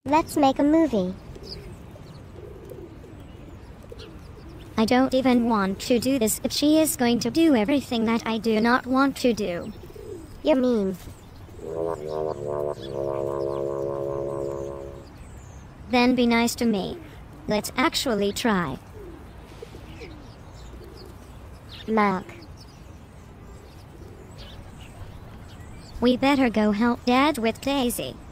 Let's make a movie. I don't even want to do this if she is going to do everything that I do not want to do. You're mean. Then be nice to me. Let's actually try. Mark. We better go help Dad with Daisy.